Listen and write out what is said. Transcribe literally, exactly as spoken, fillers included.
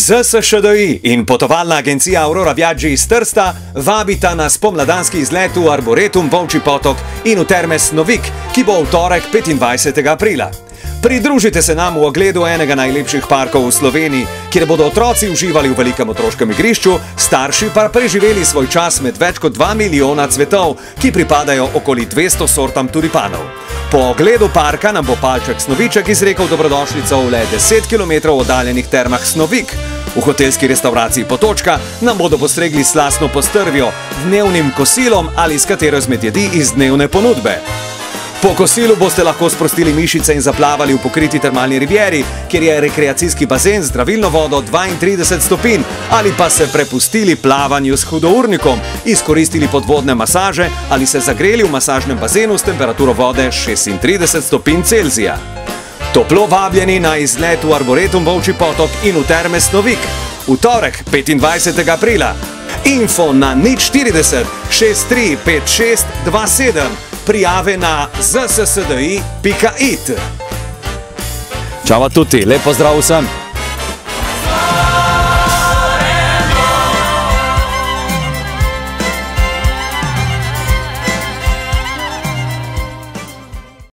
Z S Š D I in potovalna agencija Aurora Viaggi iz Trsta vabita na spomladanski izlet v Arboretum Volčji Potok in v Terme Snovik, ki bo v torek petindvajsetega aprila. Pridružite se nam v ogledu enega najlepših parkov v Sloveniji, kjer bodo otroci uživali v velikem otroškem igrišču, starši pa preživeli svoj čas med več kot dva milijona cvetov, ki pripadajo okoli dvesto sortam tulipanov. Po ogledu parka nam bo palček Snoviček izrekel dobrodošlico v le deset kilometrov oddaljenih termah Snovik. V hotelski restavraciji Potočka nam bodo postregli s slastno postrvjo, dnevnim kosilom ali s katero izmed jedi iz dnevne ponudbe. Po kosilu boste lahko sprostili mišice in zaplavali v pokriti termalni rivieri, kjer je rekreacijski bazen z zdravilno vodo dvaintrideset stopinj, ali pa se prepustili plavanju s hudournikom, izkoristili podvodne masaže ali se zagreli v masažnem bazenu s temperaturo vode šestintrideset stopinj Celzija. Toplo vabljeni na izlet v Arboretum Volčji Potok in v Terme Snovik v torek petindvajsetega aprila. Info na nič štirideset šest tri pet šest dva sedem. Prijave na z s s d i pika i t. Ciao a tutti, lep pozdrav vsem!